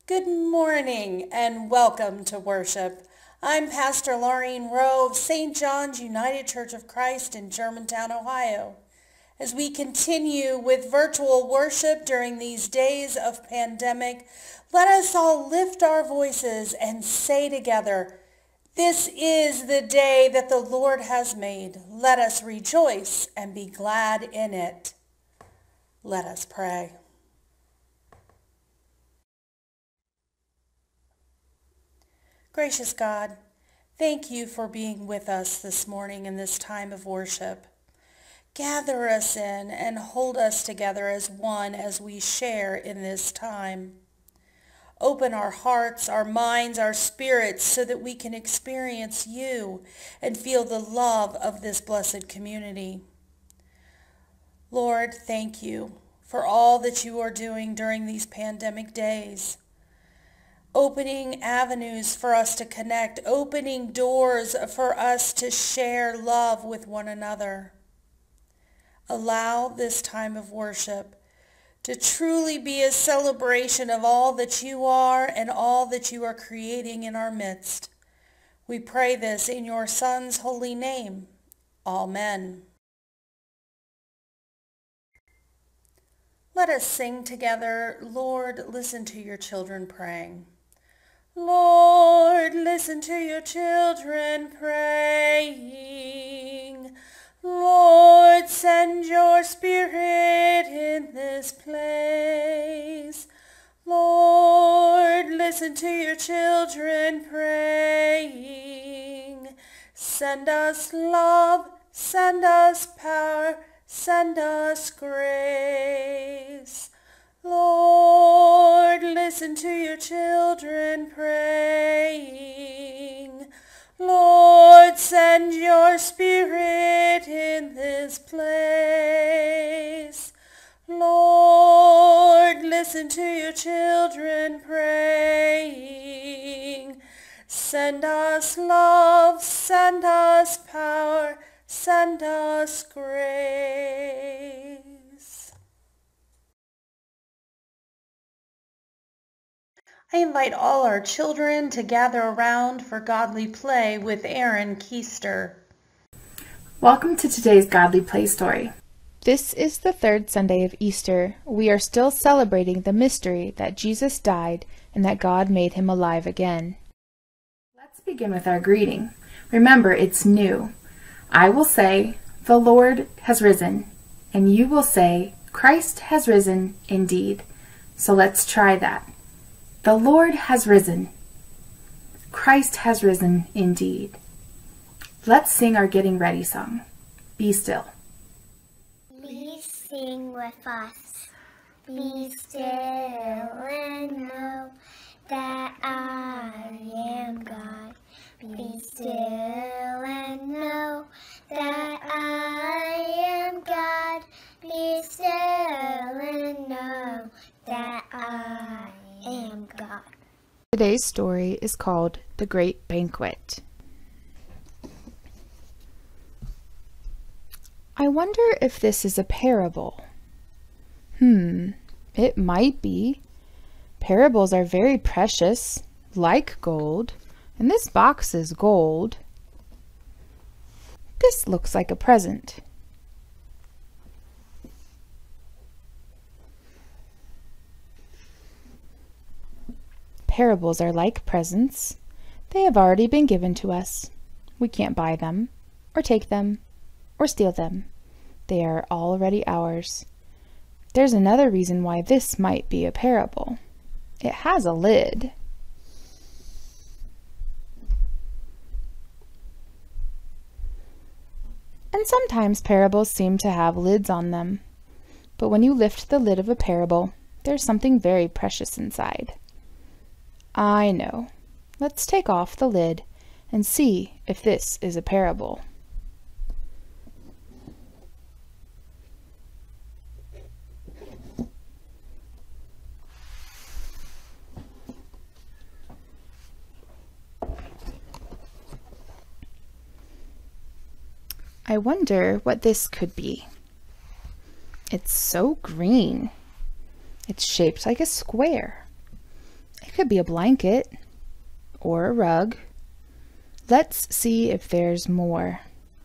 Good morning and welcome to worship. I'm Pastor Laureen Rowe of St. John's United Church of Christ in Germantown, Ohio. As we continue with virtual worship during these days of pandemic, let us all lift our voices and say together, "This is the day that the Lord has made. Let us rejoice and be glad in it." Let us pray. Gracious God, thank you for being with us this morning in this time of worship. Gather us in and hold us together as one as we share in this time. Open our hearts, our minds, our spirits so that we can experience you and feel the love of this blessed community. Lord, thank you for all that you are doing during these pandemic days. Opening avenues for us to connect, opening doors for us to share love with one another. Allow this time of worship to truly be a celebration of all that you are and all that you are creating in our midst. We pray this in your Son's holy name. Amen. Let us sing together, "Lord, listen to your children praying." Lord, listen to your children praying. Lord, send your Spirit in this place. Lord, listen to your children praying. Send us love, send us power, send us grace. Lord, listen to your children praying. Lord, send your Spirit in this place. Lord, listen to your children praying. Send us love, send us power, send us grace. I invite all our children to gather around for godly play with Aaron Keister. Welcome to today's Godly Play story. This is the third Sunday of Easter. We are still celebrating the mystery that Jesus died and that God made him alive again. Let's begin with our greeting. Remember, it's new. I will say, "The Lord has risen," and you will say, "Christ has risen indeed." So let's try that. The Lord has risen. Christ has risen indeed. Let's sing our Getting Ready song. Be still. Please sing with us. Be still and know that I am God. Be still and know that I am God. Be still and know that I am God. Today's story is called The Great Banquet. I wonder if this is a parable. It might be. Parables are very precious, like gold, and this box is gold. This looks like a present. Parables are like presents. They have already been given to us. We can't buy them, or take them, or steal them. They are already ours. There's another reason why this might be a parable. It has a lid. And sometimes parables seem to have lids on them. But when you lift the lid of a parable, there's something very precious inside. I know. Let's take off the lid and see if this is a parable. I wonder what this could be. It's so green. It's shaped like a square. It could be a blanket or a rug. Let's see if there's more.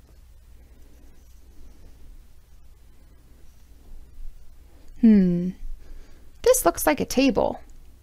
This looks like a table.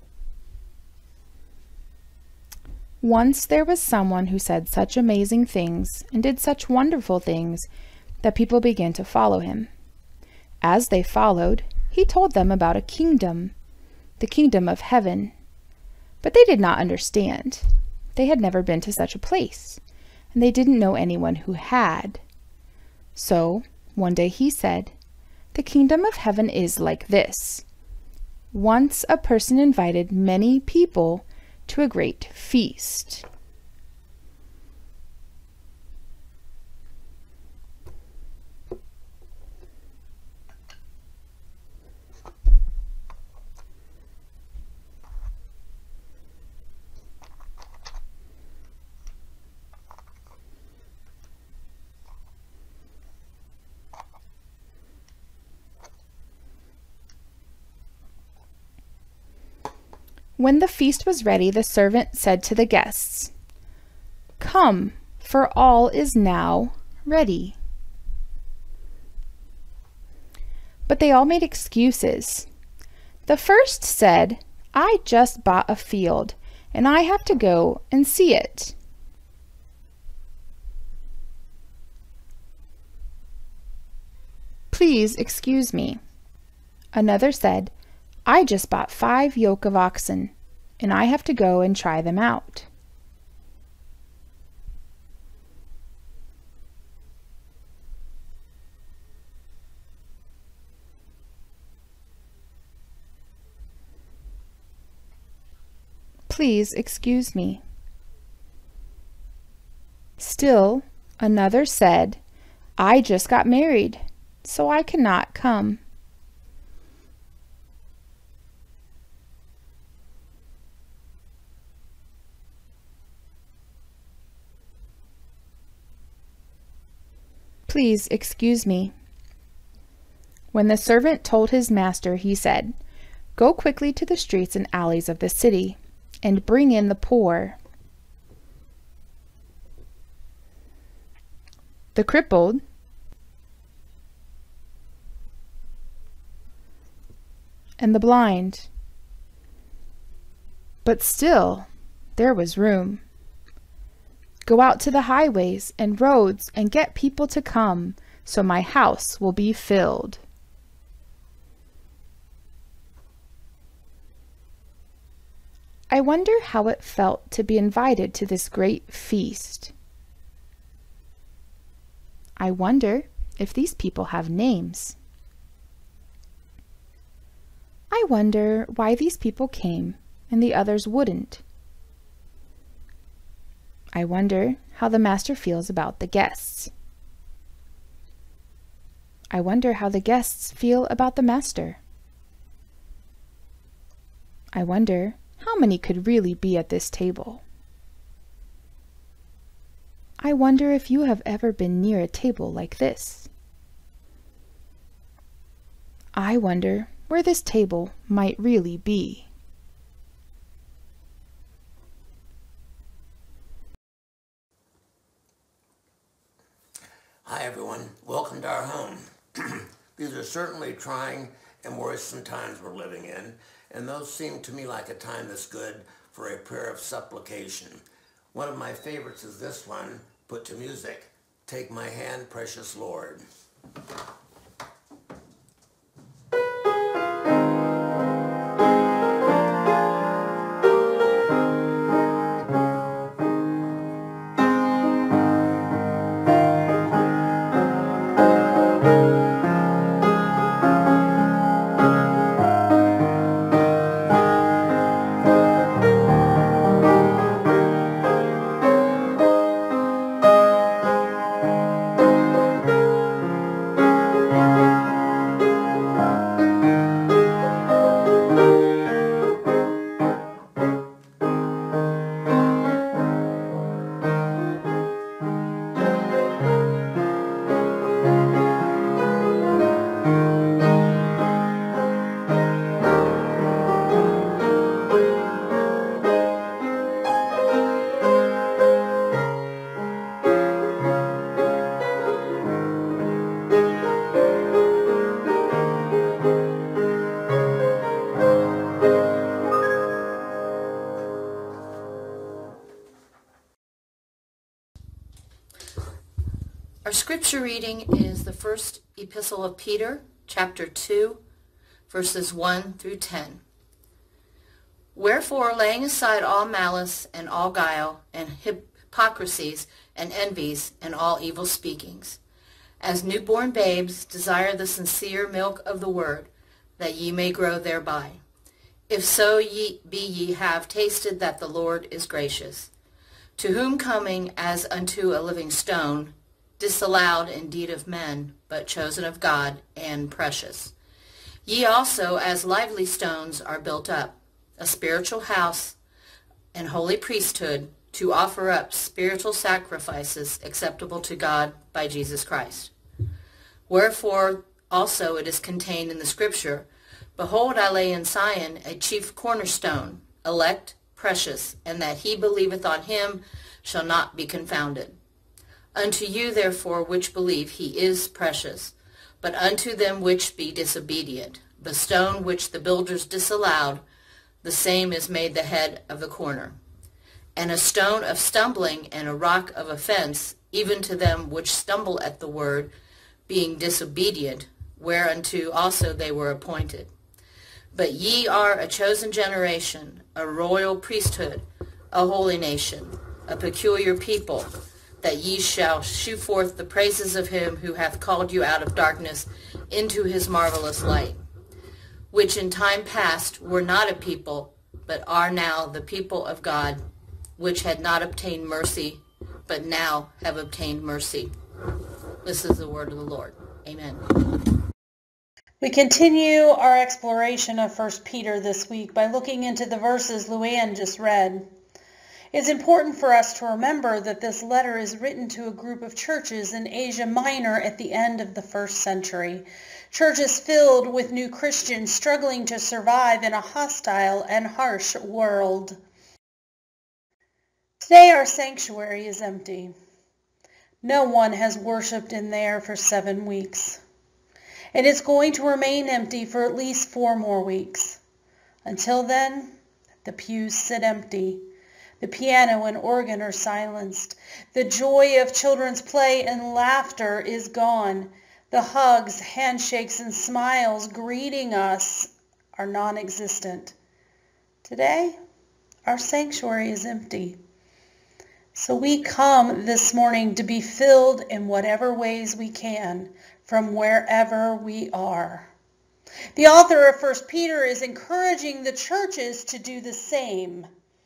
Once there was someone who said such amazing things and did such wonderful things that people began to follow him. As they followed, he told them about a kingdom, the kingdom of heaven. But they did not understand. They had never been to such a place, and they didn't know anyone who had. So, one day he said, "The kingdom of heaven is like this. Once a person invited many people to a great feast." When the feast was ready, the servant said to the guests, "Come, for all is now ready." But they all made excuses. The first said, "I just bought a field, and I have to go and see it." "Please excuse me." Another said, "I just bought 5 yoke of oxen, and I have to go and try them out." "Please excuse me." Still another said, "I just got married, so I cannot come." "Please excuse me." When the servant told his master, he said, "Go quickly to the streets and alleys of the city, and bring in the poor, the crippled, and the blind." But still there was room. "Go out to the highways and roads and get people to come, so my house will be filled." I wonder how it felt to be invited to this great feast. I wonder if these people have names. I wonder why these people came and the others wouldn't. I wonder how the master feels about the guests. I wonder how the guests feel about the master. I wonder how many could really be at this table. I wonder if you have ever been near a table like this. I wonder where this table might really be. Hi everyone, welcome to our home. These are certainly trying and worrisome times we're living in, and those seem to me like a time that's good for a prayer of supplication. One of my favorites is this one, put to music. "Take my hand, precious Lord." scripture reading is the first epistle of Peter, chapter 2, verses 1 through 10. Wherefore, laying aside all malice and all guile and hypocrisies and envies and all evil speakings, as newborn babes desire the sincere milk of the word, that ye may grow thereby. If so ye have tasted that the Lord is gracious, to whom coming as unto a living stone, disallowed indeed of men, but chosen of God, and precious. Ye also as lively stones are built up, a spiritual house and holy priesthood, to offer up spiritual sacrifices acceptable to God by Jesus Christ. Wherefore also it is contained in the Scripture, Behold, I lay in Zion a chief cornerstone, elect, precious, and that he believeth on him shall not be confounded. Unto you therefore which believe he is precious, but unto them which be disobedient, the stone which the builders disallowed, the same is made the head of the corner. And a stone of stumbling and a rock of offense, even to them which stumble at the word, being disobedient, whereunto also they were appointed. But ye are a chosen generation, a royal priesthood, a holy nation, a peculiar people, that ye shall shew forth the praises of him who hath called you out of darkness into his marvelous light, which in time past were not a people, but are now the people of God, which had not obtained mercy, but now have obtained mercy. This is the word of the Lord. Amen. We continue our exploration of 1 Peter this week by looking into the verses Luann just read. It's important for us to remember that this letter is written to a group of churches in Asia Minor at the end of the 1st century. Churches filled with new Christians struggling to survive in a hostile and harsh world. Today our sanctuary is empty. No one has worshipped in there for 7 weeks. And it's going to remain empty for at least 4 more weeks. Until then, the pews sit empty. The piano and organ are silenced. The joy of children's play and laughter is gone. The hugs, handshakes, and smiles greeting us are non-existent. Today, our sanctuary is empty. So we come this morning to be filled in whatever ways we can from wherever we are. The author of 1 Peter is encouraging the churches to do the same.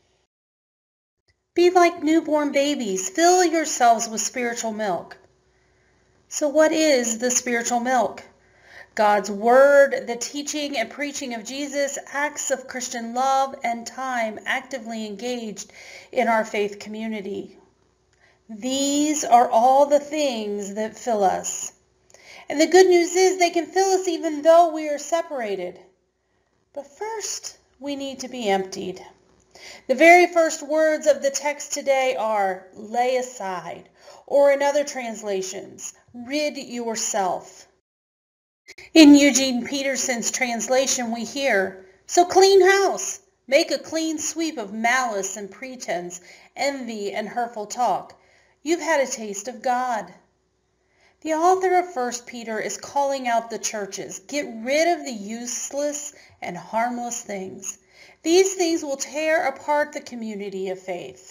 Be like newborn babies. Fill yourselves with spiritual milk. So what is the spiritual milk? God's word, the teaching and preaching of Jesus, acts of Christian love, and time actively engaged in our faith community. These are all the things that fill us. And the good news is they can fill us even though we are separated. But first, we need to be emptied. The very first words of the text today are lay aside, or in other translations, rid yourself. In Eugene Peterson's translation we hear, so clean house, make a clean sweep of malice and pretense, envy and hurtful talk. You've had a taste of God. The author of 1 Peter is calling out the churches, get rid of the useless and harmless things. These things will tear apart the community of faith.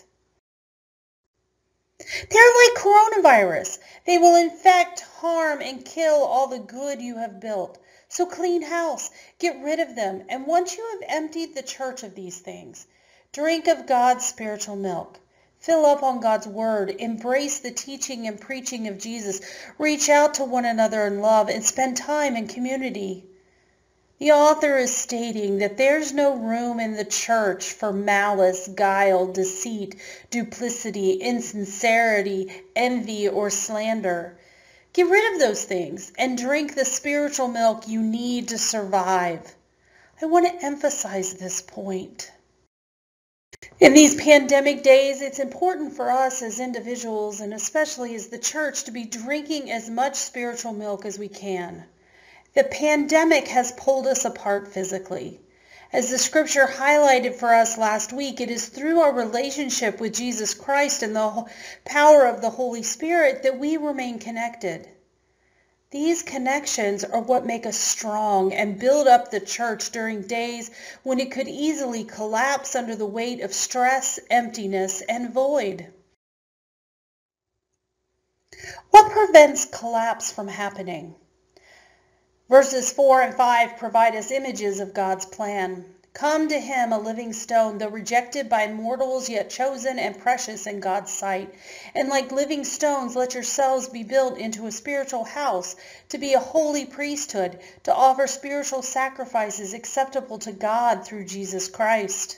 They're like coronavirus. They will infect, harm, and kill all the good you have built. So clean house, get rid of them. And once you have emptied the church of these things, drink of God's spiritual milk. Fill up on God's word. Embrace the teaching and preaching of Jesus. Reach out to one another in love and spend time in community. The author is stating that there's no room in the church for malice, guile, deceit, duplicity, insincerity, envy, or slander. Get rid of those things and drink the spiritual milk you need to survive. I want to emphasize this point. In these pandemic days, it's important for us as individuals and especially as the church to be drinking as much spiritual milk as we can. The pandemic has pulled us apart physically, As the scripture highlighted for us last week, it is through our relationship with Jesus Christ and the power of the Holy Spirit that we remain connected. These connections are what make us strong and build up the church during days when it could easily collapse under the weight of stress, emptiness, and void. What prevents collapse from happening? Verses 4 and 5 provide us images of God's plan. Come to him, a living stone, though rejected by mortals, yet chosen and precious in God's sight. And like living stones, let yourselves be built into a spiritual house, to be a holy priesthood, to offer spiritual sacrifices acceptable to God through Jesus Christ.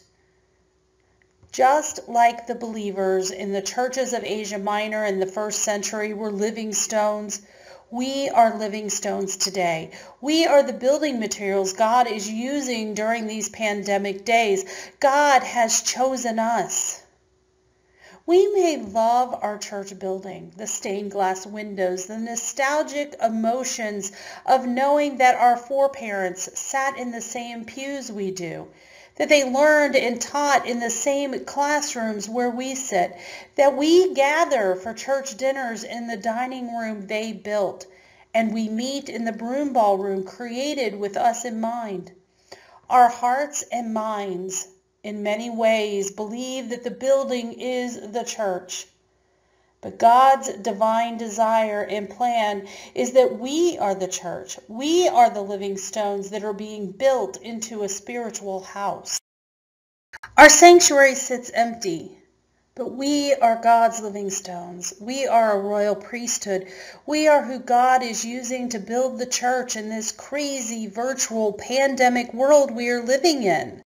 Just like the believers in the churches of Asia Minor in the first century were living stones, we are living stones today. We are the building materials God is using during these pandemic days. God has chosen us. We may love our church building, the stained glass windows, the nostalgic emotions of knowing that our foreparents sat in the same pews we do, that they learned and taught in the same classrooms where we sit, that we gather for church dinners in the dining room they built, and we meet in the broom ballroom created with us in mind. Our hearts and minds, in many ways, believe that the building is the church. But God's divine desire and plan is that we are the church. We are the living stones that are being built into a spiritual house. Our sanctuary sits empty, but we are God's living stones. We are a royal priesthood. We are who God is using to build the church in this crazy virtual pandemic world we are living in.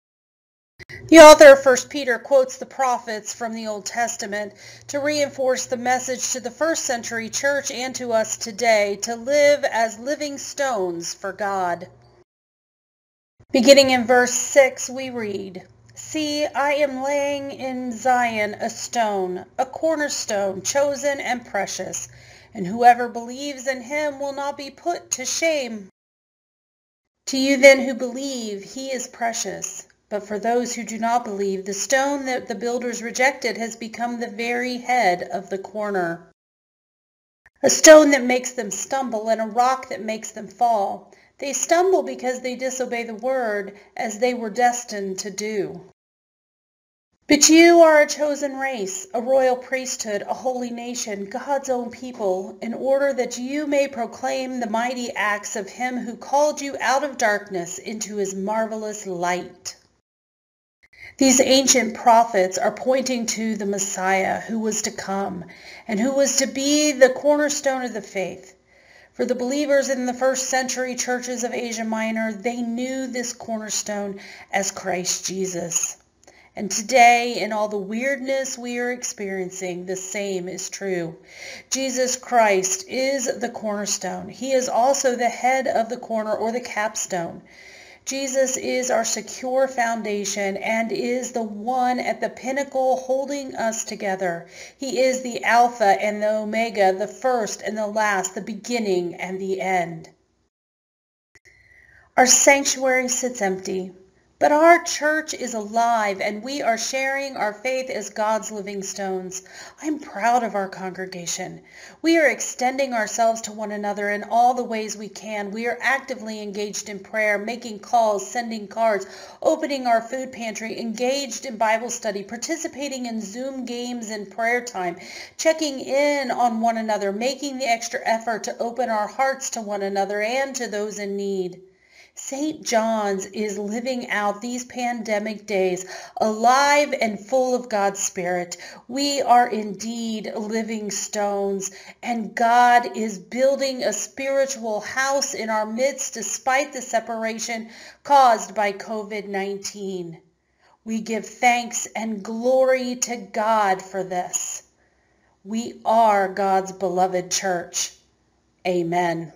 The author of 1 Peter quotes the prophets from the Old Testament to reinforce the message to the first century church and to us today to live as living stones for God. Beginning in verse 6, we read, "See, I am laying in Zion a stone, a cornerstone, chosen and precious, and whoever believes in him will not be put to shame. To you then who believe, he is precious. But for those who do not believe, the stone that the builders rejected has become the very head of the corner. A stone that makes them stumble and a rock that makes them fall. They stumble because they disobey the word, as they were destined to do. But you are a chosen race, a royal priesthood, a holy nation, God's own people, in order that you may proclaim the mighty acts of him who called you out of darkness into his marvelous light." These ancient prophets are pointing to the Messiah who was to come and who was to be the cornerstone of the faith. For the believers in the first century churches of Asia Minor, they knew this cornerstone as Christ Jesus. And today, in all the weirdness we are experiencing, the same is true. Jesus Christ is the cornerstone. He is also the head of the corner, or the capstone. Jesus is our secure foundation and is the one at the pinnacle holding us together. He is the Alpha and the Omega, the first and the last, the beginning and the end. Our sanctuary sits empty, but our church is alive and we are sharing our faith as God's living stones. I'm proud of our congregation. We are extending ourselves to one another in all the ways we can. We are actively engaged in prayer, making calls, sending cards, opening our food pantry, engaged in Bible study, participating in Zoom games and prayer time, checking in on one another, making the extra effort to open our hearts to one another and to those in need. St. John's is living out these pandemic days alive and full of God's Spirit. We are indeed living stones, and God is building a spiritual house in our midst despite the separation caused by COVID-19. We give thanks and glory to God for this. We are God's beloved church. Amen.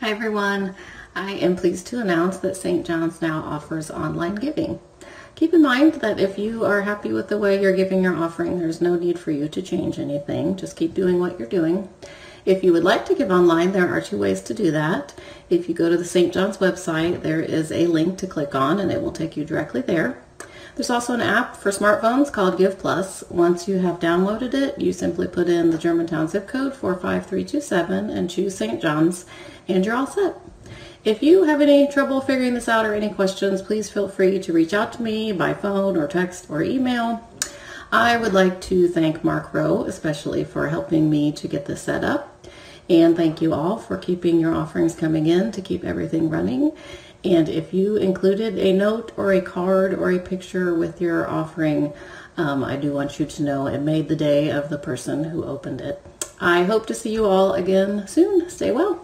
Hi everyone. I am pleased to announce that St. John's now offers online giving. Keep in mind that if you are happy with the way you're giving your offering, there's no need for you to change anything. Just keep doing what you're doing. If you would like to give online, there are two ways to do that. If you go to the St. John's website, there is a link to click on and it will take you directly there. There's also an app for smartphones called Give Plus. Once you have downloaded it, you simply put in the Germantown zip code 45327 and choose St. John's, and you're all set. If you have any trouble figuring this out or any questions, please feel free to reach out to me by phone or text or email. I would like to thank Mark Rowe especially for helping me to get this set up. And thank you all for keeping your offerings coming in to keep everything running. And if you included a note or a card or a picture with your offering, I do want you to know it made the day of the person who opened it. I hope to see you all again soon. Stay well.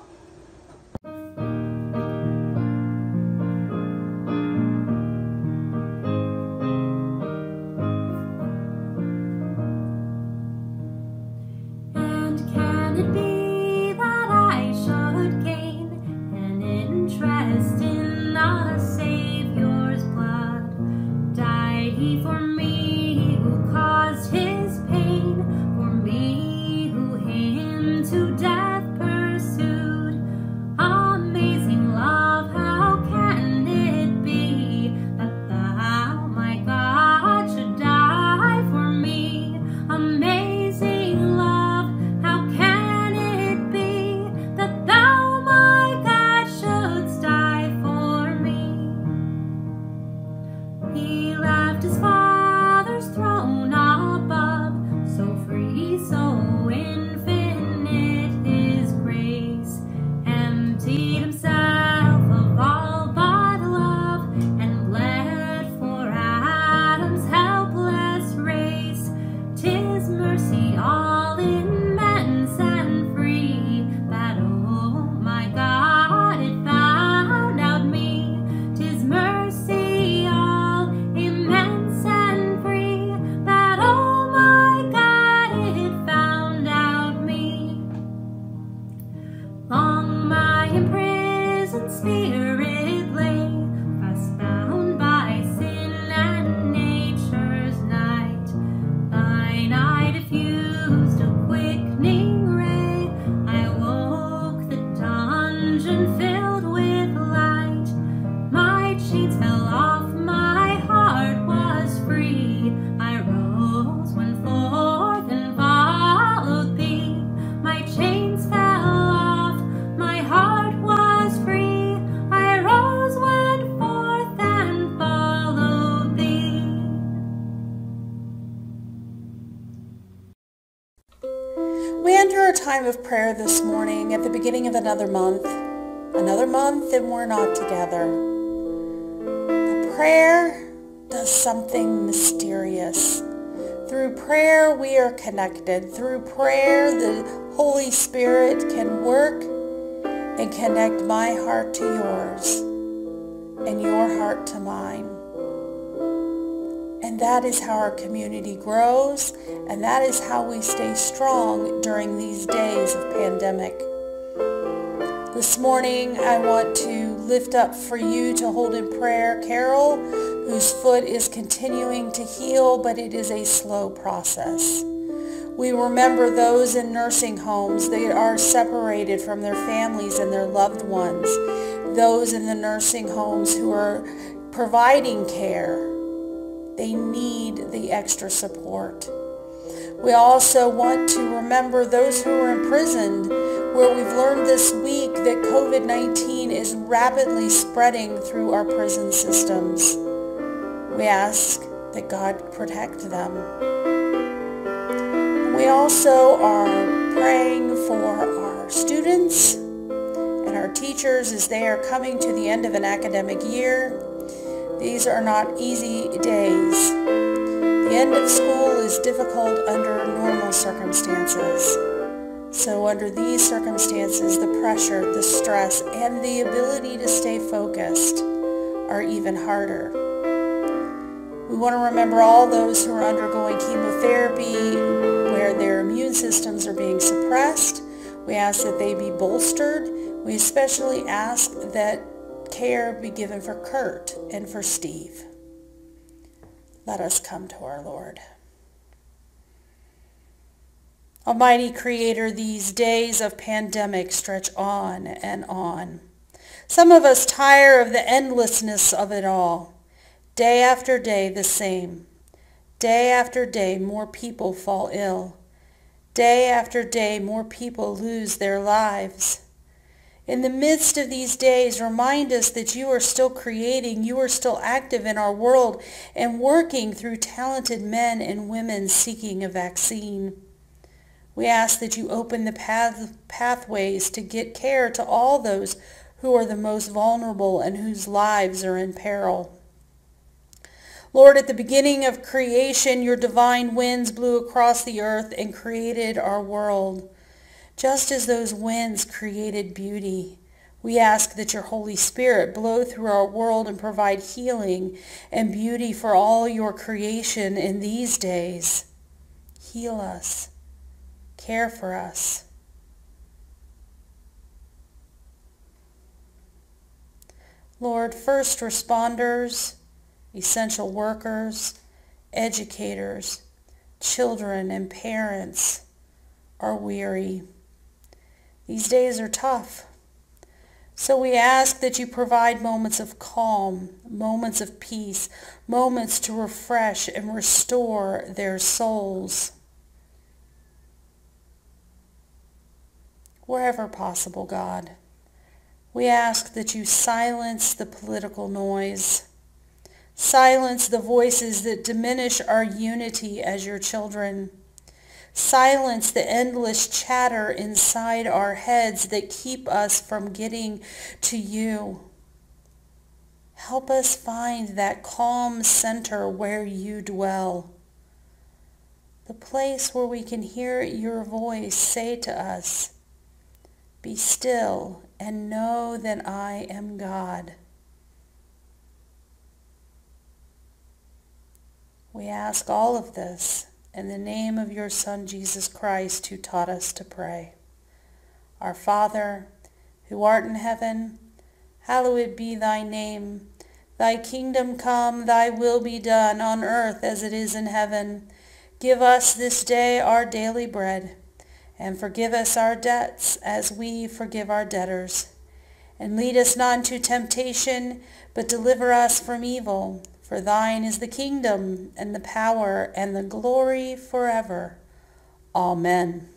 We enter a time of prayer this morning at the beginning of another month and we're not together. But prayer does something mysterious. Through prayer we are connected. Through prayer the Holy Spirit can work and connect my heart to yours and your heart to mine. And that is how our community grows, and that is how we stay strong during these days of pandemic. This morning, I want to lift up for you to hold in prayer Carol, whose foot is continuing to heal, but it is a slow process. We remember those in nursing homes that are separated from their families and their loved ones, those in the nursing homes who are providing care. They need the extra support. We also want to remember those who are imprisoned, where we've learned this week that COVID-19 is rapidly spreading through our prison systems. We ask that God protect them. We also are praying for our students and our teachers as they are coming to the end of an academic year. These are not easy days. The end of school is difficult under normal circumstances. So under these circumstances, the pressure, the stress, and the ability to stay focused are even harder. We want to remember all those who are undergoing chemotherapy where their immune systems are being suppressed. We ask that they be bolstered. We especially ask that care be given for Kurt and for Steve. Let us come to our Lord. Almighty Creator, these days of pandemic stretch on and on. Some of us tire of the endlessness of it all. Day after day the same. Day after day more people fall ill. Day after day more people lose their lives. In the midst of these days, remind us that you are still creating, you are still active in our world and working through talented men and women seeking a vaccine. We ask that you open the pathways to get care to all those who are the most vulnerable and whose lives are in peril. Lord, at the beginning of creation, your divine winds blew across the earth and created our world. Just as those winds created beauty, we ask that your Holy Spirit blow through our world and provide healing and beauty for all your creation in these days. Heal us. Care for us. Lord, first responders, essential workers, educators, children, and parents are weary. These days are tough. So we ask that you provide moments of calm, moments of peace, moments to refresh and restore their souls. Wherever possible, God, we ask that you silence the political noise, silence the voices that diminish our unity as your children, silence the endless chatter inside our heads that keep us from getting to you. Help us find that calm center where you dwell, the place where we can hear your voice say to us, "Be still and know that I am God." We ask all of this in the name of your Son, Jesus Christ, who taught us to pray. Our Father, who art in heaven, hallowed be thy name. Thy kingdom come, thy will be done on earth as it is in heaven. Give us this day our daily bread, and forgive us our debts as we forgive our debtors. And lead us not into temptation, but deliver us from evil. For thine is the kingdom, and the power, and the glory forever. Amen.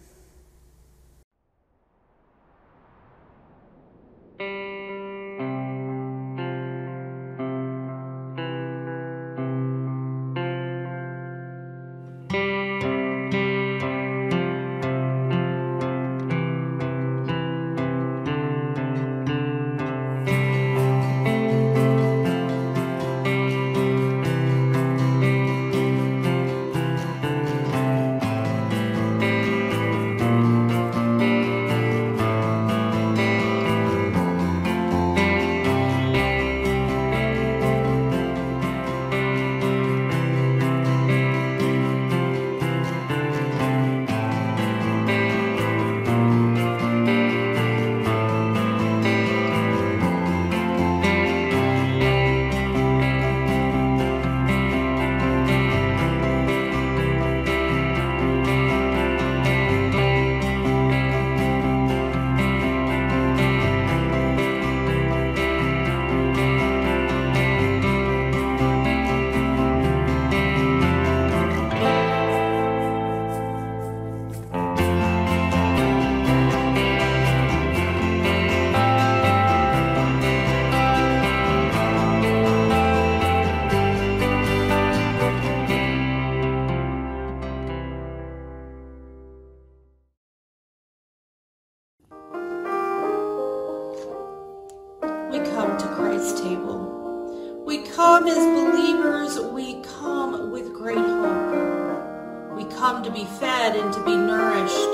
come as believers, we come with great hope. We come to be fed and to be nourished.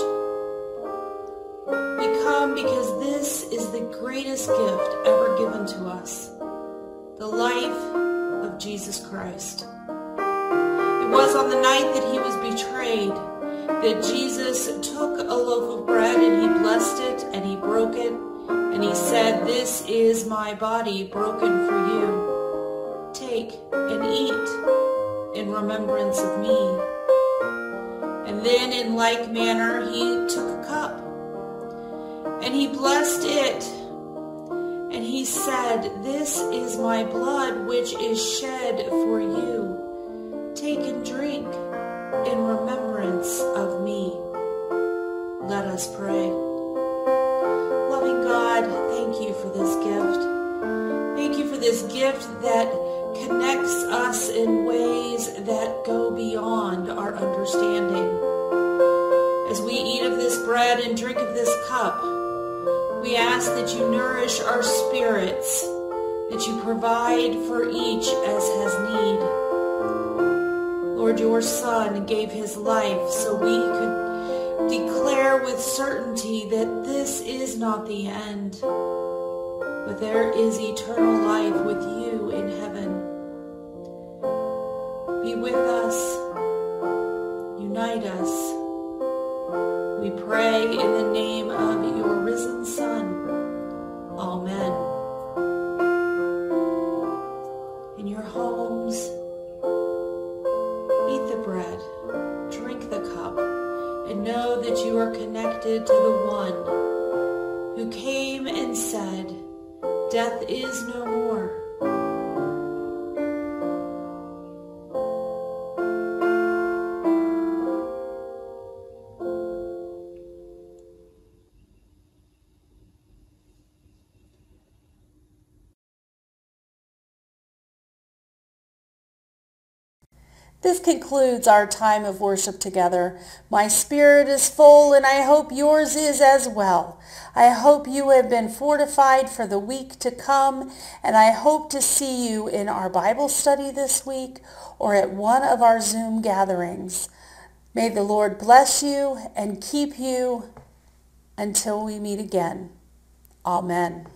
We come because this is the greatest gift ever given to us, the life of Jesus Christ. It was on the night that he was betrayed that Jesus took a loaf of bread and he blessed it and he broke it And he said, "This is my body broken for you. Take and eat in remembrance of me." And then in like manner he took a cup, and he blessed it, and he said, "This is my blood which is shed for you. Take and drink in remembrance of me." Let us pray. Loving God, thank you for this gift. Thank you for this gift that connects us in ways that go beyond our understanding. As we eat of this bread and drink of this cup, we ask that you nourish our spirits, that you provide for each as has need. Lord, your Son gave his life so we could declare with certainty that this is not the end, but there is eternal life with you in heaven. Be with us. Unite us. We pray in the name of your risen Son. Amen. In your homes, eat the bread, drink the cup, and know that you are connected to the one who came and said, "Death is no more." This concludes our time of worship together. My spirit is full, and I hope yours is as well. I hope you have been fortified for the week to come, and I hope to see you in our Bible study this week or at one of our Zoom gatherings. May the Lord bless you and keep you until we meet again. Amen.